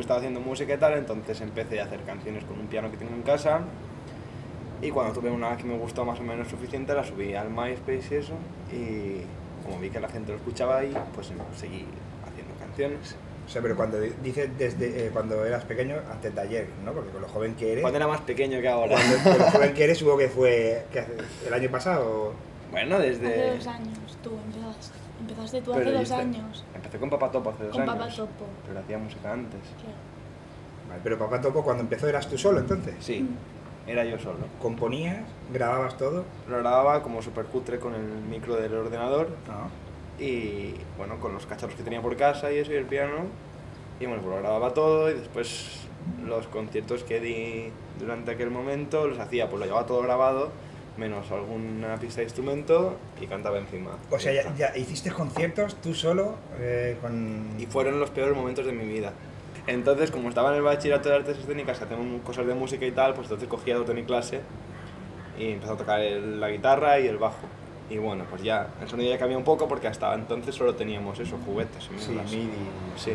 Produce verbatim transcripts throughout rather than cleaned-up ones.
estaba haciendo música y tal, entonces empecé a hacer canciones con un piano que tengo en casa. Y cuando tuve una que me gustó más o menos suficiente, la subí al MySpace y eso. Y como vi que la gente lo escuchaba ahí, pues seguí haciendo canciones. O sea, pero cuando dices desde eh, cuando eras pequeño, antes de ayer, ¿no? Porque con lo joven que eres... Cuando era más pequeño que ahora. Cuando, con lo joven que eres, supongo que fue que hace, el año pasado. Bueno, desde... Hace dos años, tú empezaste. Empezaste tú Pero hace dos este- años. Empecé con Papá Topo hace dos Con años. Papá Topo. Pero hacía música antes. Claro. Vale, pero Papá Topo, cuando empezó, ¿eras tú solo entonces? Sí, era yo solo. ¿Componías? ¿Grababas todo? Lo grababa como súper cutre con el micro del ordenador No. y bueno, con los cacharros que tenía por casa y eso y el piano. Y bueno, pues lo grababa todo y después los conciertos que di durante aquel momento los hacía, pues lo llevaba todo grabado, menos alguna pista de instrumento y cantaba encima. O sea, ya, ya hiciste conciertos tú solo eh, con... Y fueron los peores momentos de mi vida. Entonces, como estaba en el bachillerato de artes escénicas, hacemos cosas de música y tal, pues entonces cogía de mi clase y empecé a tocar el- la guitarra y el bajo. Y bueno, pues ya, el sonido ya cambió un poco porque hasta entonces solo teníamos eso, juguetes. Sí, mierdas. MIDI. Sí.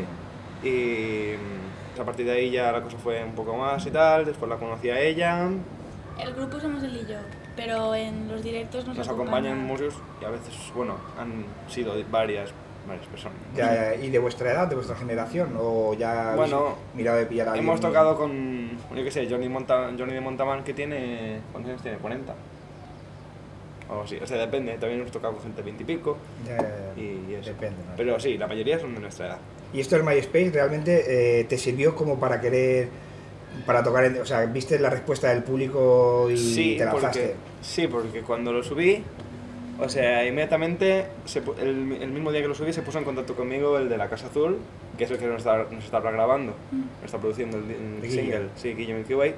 Y mm, a partir de ahí ya la cosa fue un poco más y tal, después la conocí a ella, El grupo somos él y yo, pero en los directos nos, nos acompañan músicos y a veces, bueno, han sido varias, varias personas. Ya, ya, ¿y de vuestra edad, de vuestra generación? ¿O ya habéis Bueno, mirado de pillar a alguien? Hemos tocado con, yo qué sé, Johnny, Monta, Johnny de Montalbán, que tiene, ¿cuántos años tiene? cuarenta. O algo así, o sea, depende, también hemos tocado con gente de veinte y pico Ya, ya, ya. y, y eso. Depende, ¿no? Pero sí, la mayoría son de nuestra edad. ¿Y esto del MySpace realmente eh, te sirvió como para querer, para tocar, en- o sea, viste la respuesta del público y Sí te lanzaste? porque, sí, porque cuando lo subí, o sea, inmediatamente, se pu- el, el mismo día que lo subí, se puso en contacto conmigo el de la Casa Azul, que es el que nos está, nos está grabando, nos está produciendo el, el Guille. single, sí, Guille Milky Way.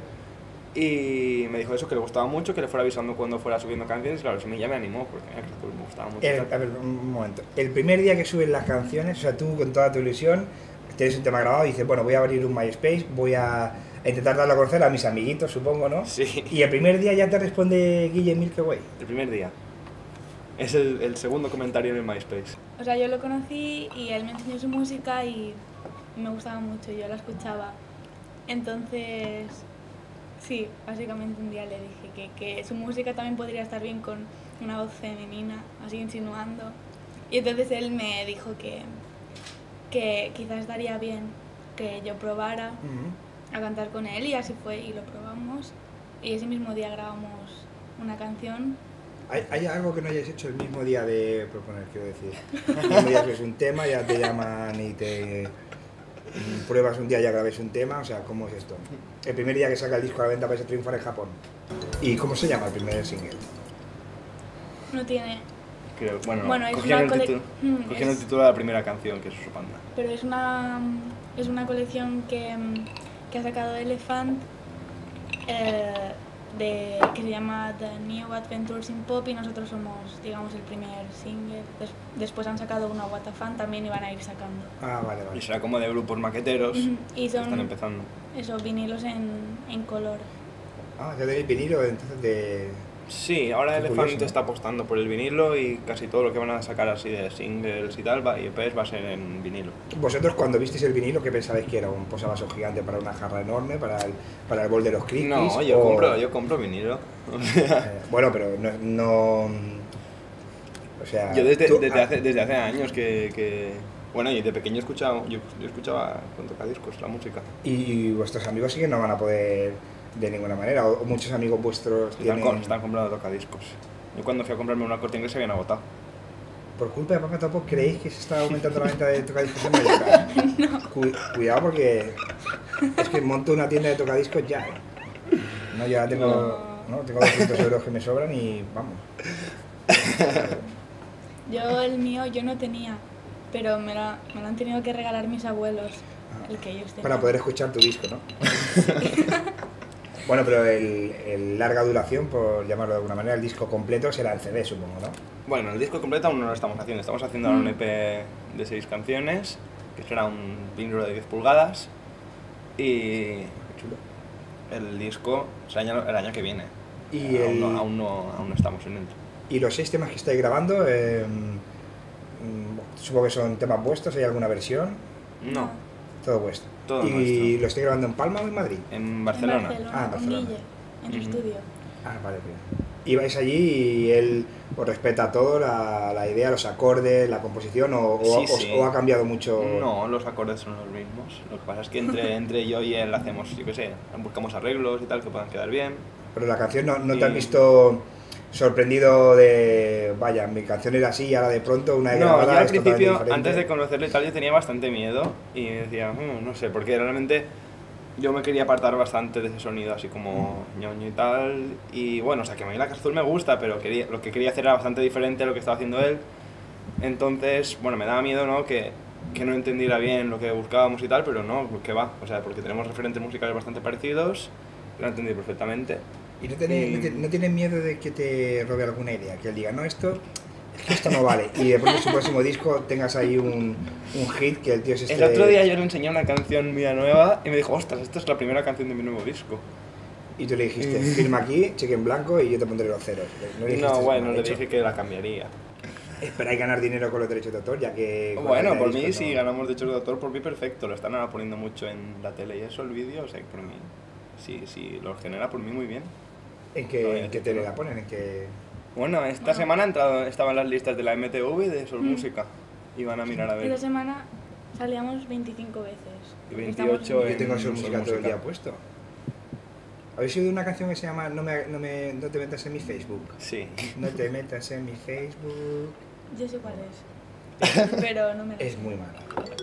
Y me dijo eso, que le gustaba mucho, que le fuera avisando cuando fuera subiendo canciones. Claro, eso me- ya me animó, porque a Casa Azul me gustaba mucho. El- a ver, un momento. El primer día que subes las canciones, o sea, tú con toda tu ilusión, tienes un tema grabado y dices, bueno, voy a abrir un MySpace, voy a, a intentar darlo a conocer a mis amiguitos, supongo, ¿no? Sí, Y el primer día ya te responde Guille Milky Way. el primer día. Es el, el segundo comentario en el MySpace. O sea, yo lo conocí y él me enseñó su música y me gustaba mucho, yo la escuchaba. Entonces, sí, básicamente un día le dije que, que su música también podría estar bien con una voz femenina, así insinuando. Y entonces él me dijo que, que quizás estaría bien que yo probara Ujú. a cantar con él y así fue y lo probamos. Y ese mismo día grabamos una canción. ¿Hay, hay algo que no hayáis hecho el mismo día de proponer, quiero decir? El mismo día que es un tema, ya te llaman y te mm, pruebas un día, ya grabes un tema, o sea, ¿cómo es esto? El primer día que saca el disco a la venta vais a triunfar en Japón. ¿Y cómo se llama el primer single? No tiene... Creo, bueno, Bueno, es cogieron, una el cole- título, Mm, cogieron el es- título de la primera canción, que es su panda. Pero es una, es una colección que, que ha sacado Elephant eh, de, que se llama The New Adventures in Pop y nosotros somos, digamos, el primer single. Des- después han sacado una What a Fan también y van a ir sacando. Ah, vale, Y vale. será como de grupos maqueteros Ujú, que y están son empezando. eso, vinilos en, en color. Ah, ya tenéis vinilo, entonces de... Sí, ahora Qué Elephant curioso, ¿no? está apostando por el vinilo y casi todo lo que van a sacar así de singles y tal va, y E Pes va a ser en vinilo. Vosotros cuando visteis el vinilo, ¿qué pensabais que era? ¿Un posavasos gigante para una jarra enorme, para el, para el bol de los crispis? No, yo o- compro, yo compro vinilo. Eh, bueno, pero no... no o sea... Yo desde, tú- desde, ah, hace, desde hace años que, que... Bueno, y de pequeño escuchaba, yo, yo escuchaba con tocadiscos la música. Y vuestros amigos sí que no van a poder de ninguna manera, o, o muchos amigos vuestros Están, tienen... com- están comprando tocadiscos. Yo cuando fui a comprarme una corte inglés se habían agotado. ¿Por culpa de Papá Topo creéis que se está aumentando la venta de tocadiscos en Mallorca? no. Cuidado porque es que monto una tienda de tocadiscos ya, ¿eh? No, ya tengo, No. ¿no? tengo doscientos euros que me sobran y vamos. Yo el mío yo no tenía, pero me lo, me lo han tenido que regalar mis abuelos, el que ellos tenían. Para poder escuchar tu disco, ¿no? Bueno, pero el, el larga duración, por llamarlo de alguna manera, el disco completo será el C D, supongo, ¿no? Bueno, el disco completo aún no lo estamos haciendo. Estamos haciendo ahora un E P de seis canciones, que será un vinilo de diez pulgadas. Y Qué chulo. el disco será el año, el año que viene. Y aún, el- no, aún, no, aún no estamos en él. Y los seis temas que estáis grabando, eh, mm, supongo que son temas vuestros, ¿hay alguna versión? No. Todo vuestro. Todo ¿Y nuestro. lo estoy grabando en Palma o en Madrid? En Barcelona. En Barcelona, Ah, en con Barcelona. Guille, en su Ujú. estudio. Ah, vale, bien. Y vais allí y él os respeta todo, la, la idea, los acordes, la composición, o, o- Sí, os- sí. o ha cambiado mucho. No, los acordes son los mismos. Lo que pasa es que entre, entre yo y él hacemos, yo qué sé, buscamos arreglos y tal que puedan quedar bien. Pero la canción no, no te has Y- visto sorprendido de, vaya, mi canción era así y ahora de pronto una No, grabada yo al es totalmente principio, diferente. antes de conocerle y tal, yo tenía bastante miedo y decía, "Mm, no sé, porque realmente yo me quería apartar bastante de ese sonido así como ñoño y tal. Y bueno, o sea, que a mí la Casa Azul me gusta, pero quería, lo que quería hacer era bastante diferente a lo que estaba haciendo él. Entonces, bueno, me daba miedo, ¿no? Que, que no entendiera bien lo que buscábamos y tal, pero no, que va. O sea, porque tenemos referentes musicales bastante parecidos, lo entendí perfectamente. ¿Y no tienes, Y- no, te- no tienes miedo de que te robe alguna idea? Que él diga, no, esto, es que esto no vale. Y de pronto en su próximo disco tengas ahí un, un hit que el tío se esté... El otro día yo le enseñé una canción mía nueva y me dijo, ostras, esta es la primera canción de mi nuevo disco. Y tú le dijiste, firma aquí, cheque en blanco y yo te pondré los ceros. No, le dijiste No, eso, bueno, mal le hecho. dije que la cambiaría. Esperáis ganar dinero con los derechos de autor, ya que... con la Bueno, venta de por mí discos si no- ganamos derechos de autor, por mí perfecto. Lo están ahora poniendo mucho en la tele y eso, el vídeo, o sea que por mí, si, si lo genera por mí muy bien. ¿En No, qué, ya en qué te tele digo. la ponen? ¿En qué...? Bueno, esta semana ha entrado, estaba en las listas de la M T V de Sol Mm. Música. Y van a mirar a Esta ver. semana salíamos veinticinco veces. Y porque veintiocho estamos- Yo tengo en su Sol música todo el Música. día puesto. ¿Habéis oído una canción que se llama No, me, no, me, no te metas en mi Facebook? Sí. No te metas en mi Facebook. Yo sé cuál es. Pero no me la Es sé. muy mala.